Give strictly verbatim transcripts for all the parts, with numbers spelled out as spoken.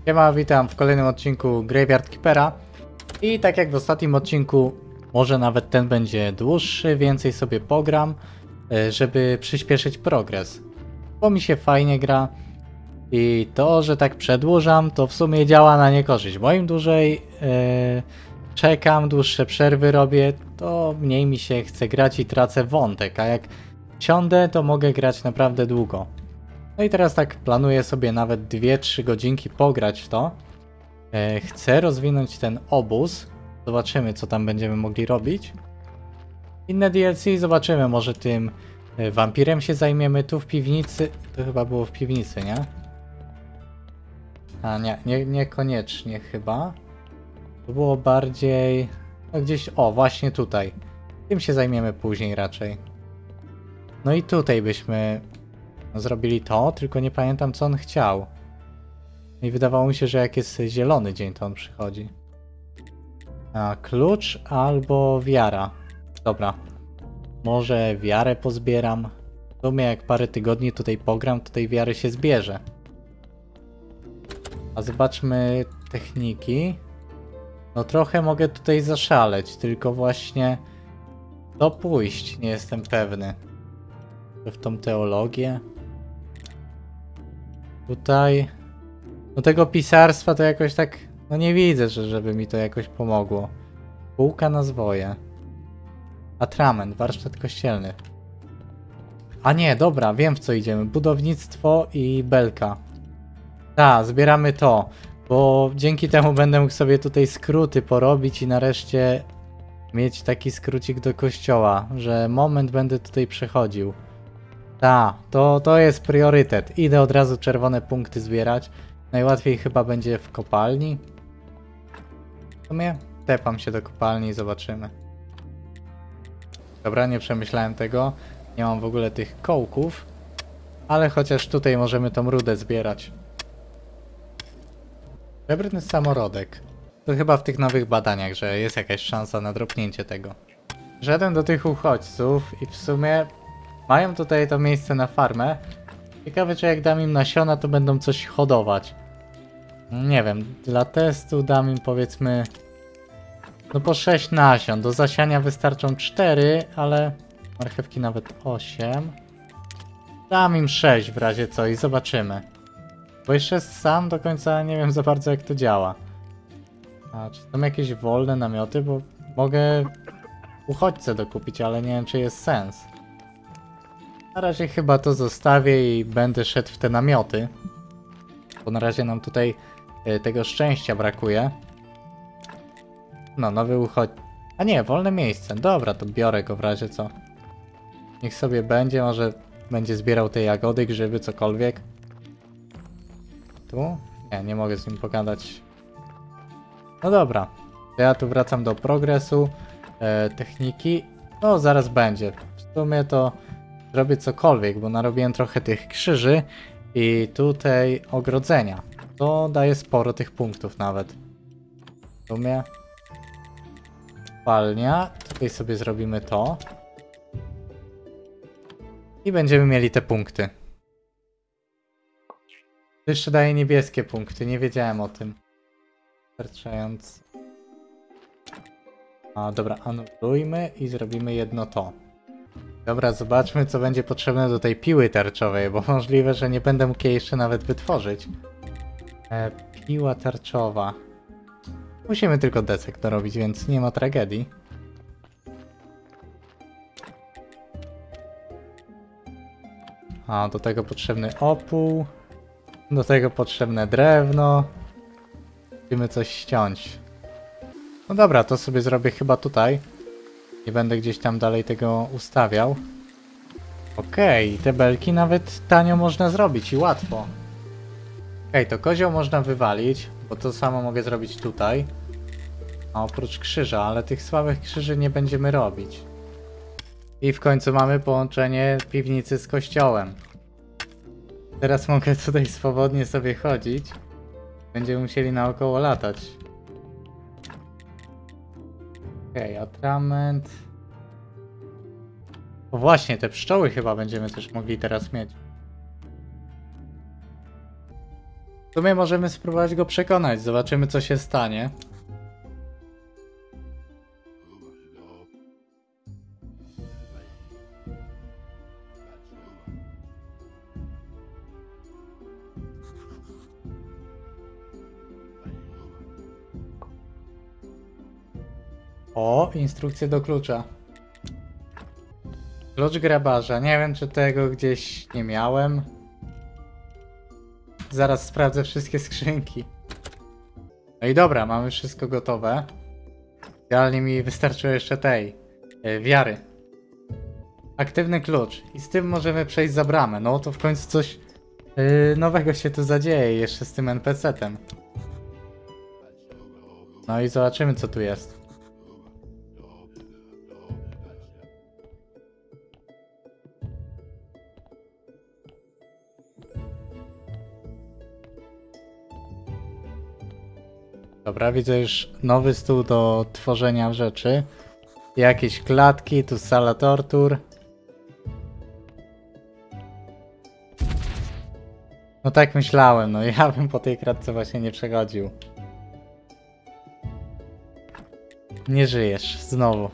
Siema, witam w kolejnym odcinku Graveyard Keepera. I tak jak w ostatnim odcinku, może nawet ten będzie dłuższy, więcej sobie pogram, żeby przyspieszyć progres. Bo mi się fajnie gra i to, że tak przedłużam, to w sumie działa na niekorzyść. Bo im dłużej yy, czekam, dłuższe przerwy robię, to mniej mi się chce grać i tracę wątek, a jak siądę, to mogę grać naprawdę długo. No i teraz tak planuję sobie nawet dwie trzy godzinki pograć w to. E, chcę rozwinąć ten obóz. Zobaczymy, co tam będziemy mogli robić. Inne D L C zobaczymy, może tym e, wampirem się zajmiemy tu w piwnicy. To chyba było w piwnicy, nie? A nie, nie niekoniecznie chyba. To było bardziej... No gdzieś, o właśnie tutaj. Tym się zajmiemy później raczej. No i tutaj byśmy... zrobili to, tylko nie pamiętam, co on chciał. I wydawało mi się, że jak jest zielony dzień, to on przychodzi. A, klucz albo wiara. Dobra. Może wiarę pozbieram. W sumie jak parę tygodni tutaj pogram, to tej wiary się zbierze. A zobaczmy techniki. No trochę mogę tutaj zaszaleć, tylko właśnie to pójść, nie jestem pewny. W tą teologię. Tutaj, no tego pisarstwa to jakoś tak, no nie widzę, że żeby mi to jakoś pomogło. Półka na zwoje. Atrament, warsztat kościelny. A nie, dobra, wiem w co idziemy. Budownictwo i belka. Tak, zbieramy to, bo dzięki temu będę mógł sobie tutaj skróty porobić i nareszcie mieć taki skrócik do kościoła, że moment będę tutaj przechodził. Tak, to, to jest priorytet. Idę od razu czerwone punkty zbierać. Najłatwiej chyba będzie w kopalni. W sumie tepam się do kopalni i zobaczymy. Dobra, nie przemyślałem tego. Nie mam w ogóle tych kołków. Ale chociaż tutaj możemy tą rudę zbierać. Srebrny samorodek. To chyba w tych nowych badaniach, że jest jakaś szansa na dropnięcie tego. Szedłem do tych uchodźców i w sumie... mają tutaj to miejsce na farmę. Ciekawe, czy jak dam im nasiona, to będą coś hodować. Nie wiem, dla testu dam im powiedzmy... no po sześć nasion. Do zasiania wystarczą cztery, ale... marchewki nawet osiem. Dam im sześć w razie co i zobaczymy. Bo jeszcze sam do końca nie wiem za bardzo jak to działa. A czy są jakieś wolne namioty? Bo mogę uchodźcę dokupić, ale nie wiem czy jest sens. Na razie chyba to zostawię i będę szedł w te namioty. Bo na razie nam tutaj y, tego szczęścia brakuje. No, nowy uchodź... A nie, wolne miejsce. Dobra, to biorę go w razie co. Niech sobie będzie, może będzie zbierał te jagody, grzyby, cokolwiek. Tu? Nie, nie mogę z nim pogadać. No dobra. To ja tu wracam do progresu. E, techniki. No, zaraz będzie. W sumie to... zrobię cokolwiek, bo narobiłem trochę tych krzyży i tutaj ogrodzenia. To daje sporo tych punktów nawet. W sumie palnia. Tutaj sobie zrobimy to. I będziemy mieli te punkty. To jeszcze daje niebieskie punkty, nie wiedziałem o tym. Wystarczając. A dobra, anulujmy i zrobimy jedno to. Dobra, zobaczmy co będzie potrzebne do tej piły tarczowej, bo możliwe, że nie będę mógł jej jeszcze nawet wytworzyć. E, piła tarczowa. Musimy tylko desek dorobić, więc nie ma tragedii. A, do tego potrzebny opół. Do tego potrzebne drewno. Musimy coś ściąć. No dobra, to sobie zrobię chyba tutaj. Nie będę gdzieś tam dalej tego ustawiał. Okej, okay, te belki nawet tanio można zrobić i łatwo. Okej, okay, to kozioł można wywalić, bo to samo mogę zrobić tutaj. A oprócz krzyża, ale tych słabych krzyży nie będziemy robić. I w końcu mamy połączenie piwnicy z kościołem. Teraz mogę tutaj swobodnie sobie chodzić. Będziemy musieli naokoło latać. Okej, okay, atrament. O właśnie, te pszczoły chyba będziemy też mogli teraz mieć. sumie możemy spróbować go przekonać, zobaczymy co się stanie. O, instrukcje do klucza. Klucz grabarza. Nie wiem, czy tego gdzieś nie miałem. Zaraz sprawdzę wszystkie skrzynki. No i dobra, mamy wszystko gotowe. Idealnie mi wystarczyło jeszcze tej yy, wiary. Aktywny klucz. I z tym możemy przejść za bramę. No to w końcu coś yy, nowego się tu zadzieje jeszcze z tym en pe ce tem. No i zobaczymy co tu jest. Dobra, widzę już nowy stół do tworzenia rzeczy. Jakieś klatki, tu sala tortur. No tak myślałem, no ja bym po tej kratce właśnie nie przechodził. Nie żyjesz, znowu.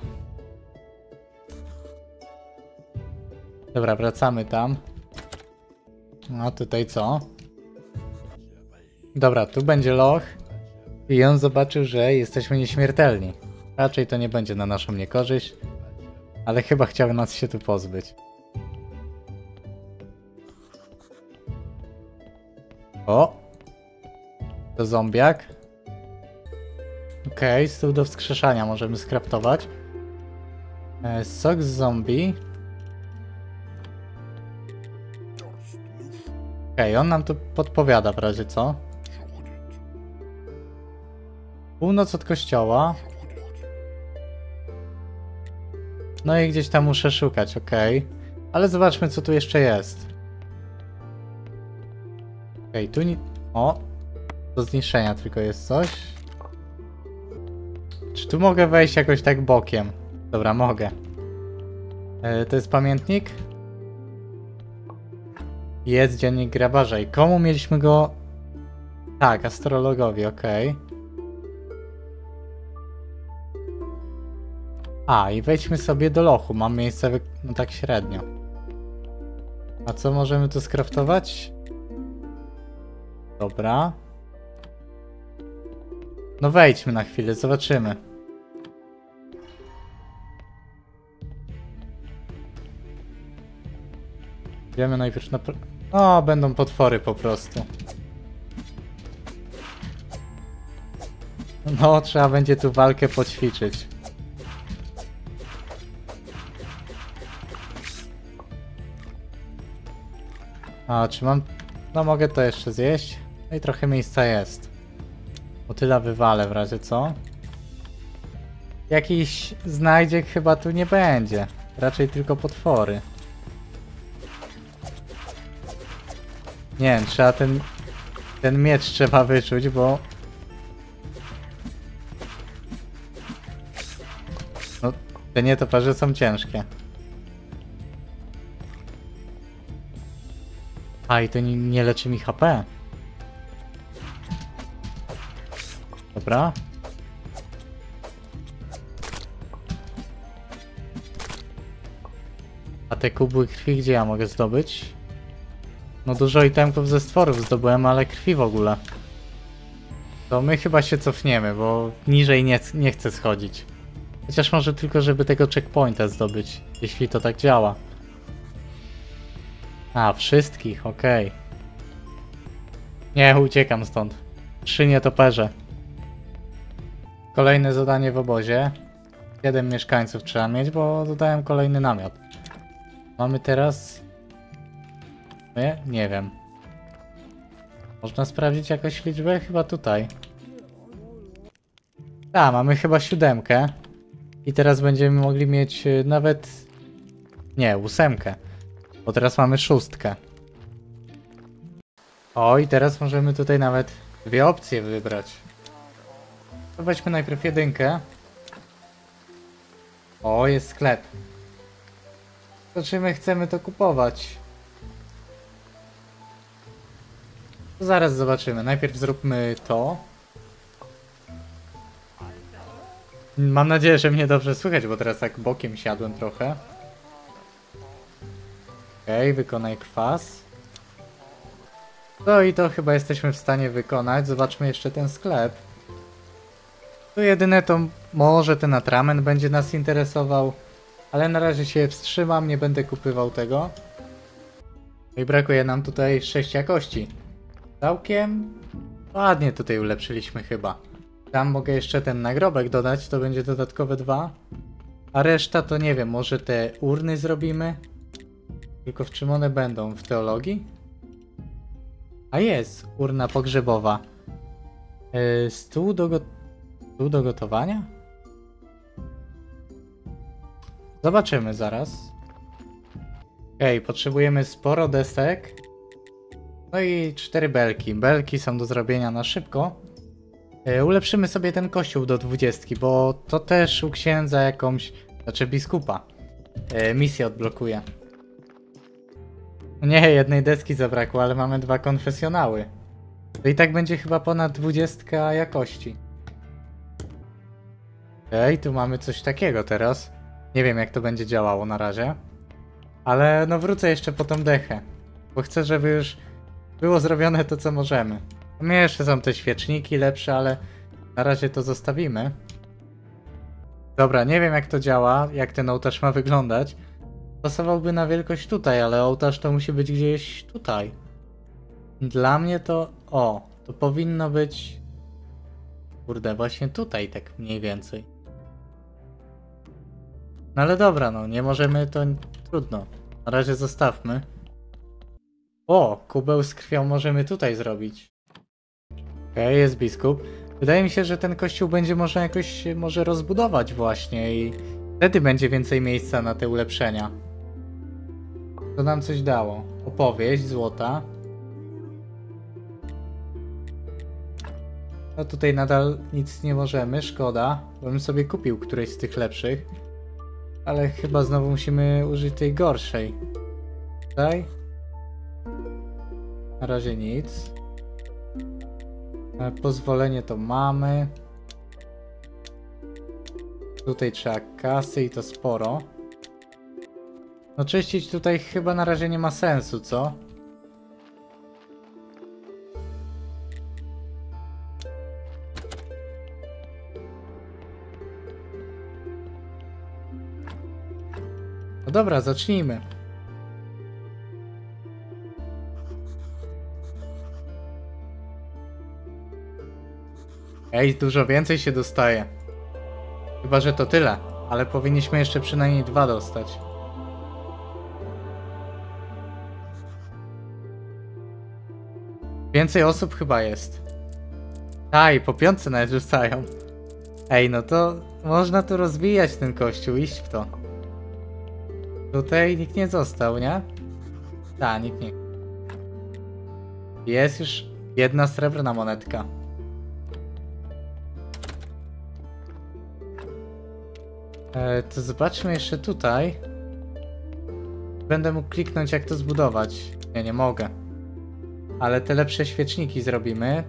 Dobra, wracamy tam. No tutaj co? Dobra, tu będzie loch. I on zobaczył, że jesteśmy nieśmiertelni. Raczej to nie będzie na naszą niekorzyść. Ale chyba chciał nas się tu pozbyć. O! To zombiak. Okej, okay, stół do wskrzeszania możemy skraftować. E, sok z zombie. Okej, okay, on nam tu podpowiada w razie co. Północ od kościoła. No i gdzieś tam muszę szukać, okej. Okay. Ale zobaczmy co tu jeszcze jest. Okej, okay, tu nie... O! Do zniszczenia tylko jest coś. Czy tu mogę wejść jakoś tak bokiem? Dobra, mogę. E, to jest pamiętnik? Jest dziennik grabarza. I komu mieliśmy go... Tak, astrologowi, okej. Okay. A, i wejdźmy sobie do lochu. Mam miejsce, wy... no tak średnio. A co możemy tu skraftować? Dobra. No wejdźmy na chwilę, zobaczymy. Wiemy najpierw na... O, będą potwory po prostu. No, trzeba będzie tu walkę poćwiczyć. A, czy mam... No mogę to jeszcze zjeść. No i trochę miejsca jest. O tyle wywalę w razie co. Jakiś znajdziek chyba tu nie będzie. Raczej tylko potwory. Nie wiem, trzeba ten... Ten miecz trzeba wyczuć, bo... No, te nietoperze są ciężkie. A, i to nie, nie leczy mi ha pe. Dobra. A te kubły krwi gdzie ja mogę zdobyć? No dużo itemków ze stworów zdobyłem, ale krwi w ogóle. To my chyba się cofniemy, bo niżej nie, nie chcę schodzić. Chociaż może tylko, żeby tego checkpointa zdobyć, jeśli to tak działa. A, wszystkich, okej. Okay. Nie, uciekam stąd. Trzy nietoperze. Kolejne zadanie w obozie. Siedem mieszkańców trzeba mieć, bo dodałem kolejny namiot. Mamy teraz... Nie? Nie wiem. Można sprawdzić jakąś liczbę? Chyba tutaj. Tak, mamy chyba siódemkę. I teraz będziemy mogli mieć nawet... Nie, ósemkę. Bo teraz mamy szóstkę. O, i teraz możemy tutaj nawet dwie opcje wybrać. To weźmy najpierw jedynkę. O, jest sklep. To czy my chcemy to kupować? To zaraz zobaczymy. Najpierw zróbmy to. Mam nadzieję, że mnie dobrze słychać, bo teraz tak bokiem siadłem trochę. Okej, okay, wykonaj kwas. No i to chyba jesteśmy w stanie wykonać. Zobaczmy jeszcze ten sklep. To jedyne to może ten atrament będzie nas interesował. Ale na razie się wstrzymam, nie będę kupywał tego. I brakuje nam tutaj sześć jakości. Całkiem ładnie tutaj ulepszyliśmy chyba. Tam mogę jeszcze ten nagrobek dodać, to będzie dodatkowe dwa. A reszta to nie wiem, może te urny zrobimy? Tylko w czym one będą? W teologii? A jest, urna pogrzebowa. Yy, stół, do go... stół do gotowania? Zobaczymy zaraz. Okej, okay, potrzebujemy sporo desek. No i cztery belki. Belki są do zrobienia na szybko. Yy, ulepszymy sobie ten kościół do dwudziestki, bo to też u księdza jakąś, znaczy biskupa, yy, misję odblokuje. Nie, jednej deski zabrakło, ale mamy dwa konfesjonały. To i tak będzie chyba ponad dwudziestka jakości. Okej, okay, tu mamy coś takiego teraz. Nie wiem jak to będzie działało na razie. Ale no wrócę jeszcze po tą dechę. Bo chcę, żeby już było zrobione to co możemy. U mnie jeszcze są te świeczniki lepsze, ale na razie to zostawimy. Dobra, nie wiem jak to działa, jak ten ołtarz ma wyglądać. Pasowałby na wielkość tutaj, ale ołtarz to musi być gdzieś tutaj. Dla mnie to... O, to powinno być... Kurde, właśnie tutaj tak mniej więcej. No ale dobra, no nie możemy, to trudno. Na razie zostawmy. O, kubeł z krwią możemy tutaj zrobić. Okej, okay, jest biskup. Wydaje mi się, że ten kościół będzie można jakoś może rozbudować właśnie i wtedy będzie więcej miejsca na te ulepszenia. To nam coś dało. Opowieść złota. No tutaj nadal nic nie możemy, szkoda. Bo bym sobie kupił którejś z tych lepszych. Ale chyba znowu musimy użyć tej gorszej. Tutaj. Na razie nic. Pozwolenie to mamy. Tutaj trzeba kasy i to sporo. No czyścić tutaj chyba na razie nie ma sensu, co? No dobra, zacznijmy. Ej, dużo więcej się dostaje. Chyba, że to tyle, ale powinniśmy jeszcze przynajmniej dwa dostać. Więcej osób chyba jest. A, i po piątce nawet rzucają. Ej, no to można tu rozwijać ten kościół, iść w to. Tutaj nikt nie został, nie? Tak, nikt nie. Jest już jedna srebrna monetka. E, to zobaczmy jeszcze tutaj. Będę mógł kliknąć jak to zbudować. Nie, nie mogę. Ale te lepsze świeczniki zrobimy.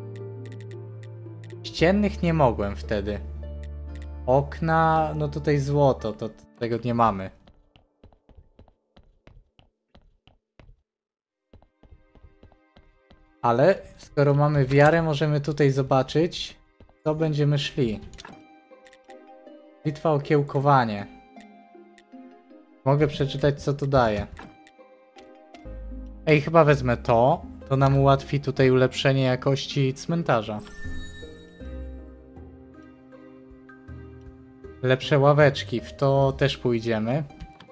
Ściennych nie mogłem wtedy. Okna, no tutaj złoto, to tego nie mamy. Ale skoro mamy wiarę, możemy tutaj zobaczyć, co będziemy szli. Bitwa o kiełkowanie. Mogę przeczytać, co to daje. Ej, chyba wezmę to. To nam ułatwi tutaj ulepszenie jakości cmentarza. Lepsze ławeczki, w to też pójdziemy.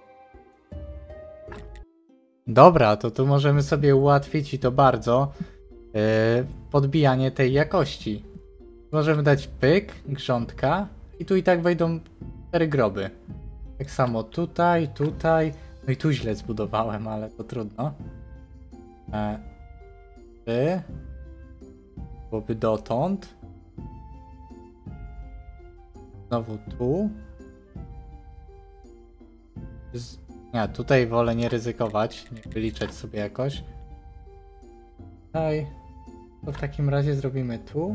Dobra, to tu możemy sobie ułatwić i to bardzo yy, podbijanie tej jakości. Możemy dać pyk, grządka i tu i tak wejdą cztery groby. Tak samo tutaj, tutaj. No i tu źle zbudowałem, ale to trudno. E, trzy. Byłoby dotąd. Znowu tu. Z... Nie, tutaj wolę nie ryzykować, nie wyliczać sobie jakoś. Tutaj, To w takim razie zrobimy tu.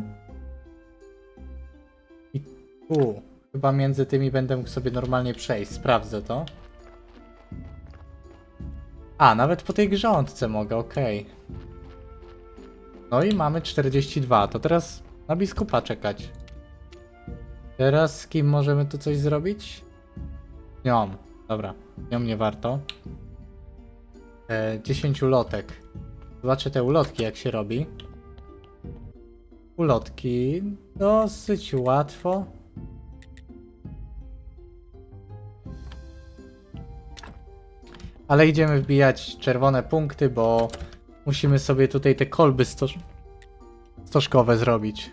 I tu. Chyba między tymi będę mógł sobie normalnie przejść. Sprawdzę to. A, nawet po tej grządce mogę, okej. No i mamy czterdzieści dwa. To teraz na biskupa czekać. Teraz z kim możemy tu coś zrobić? Nią. Dobra, nią nie warto. E, dziesięć ulotek. Zobaczę te ulotki jak się robi. Ulotki dosyć łatwo. Ale idziemy wbijać czerwone punkty, bo musimy sobie tutaj te kolby stoż stożkowe zrobić.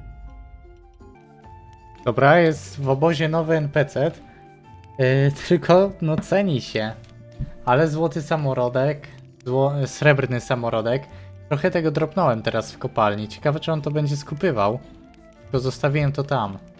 Dobra, jest w obozie nowy N P C. Yy, tylko no ceni się. Ale złoty samorodek, zło srebrny samorodek. Trochę tego dropnąłem teraz w kopalni. Ciekawe czy on to będzie skupywał. Tylko zostawiłem to tam.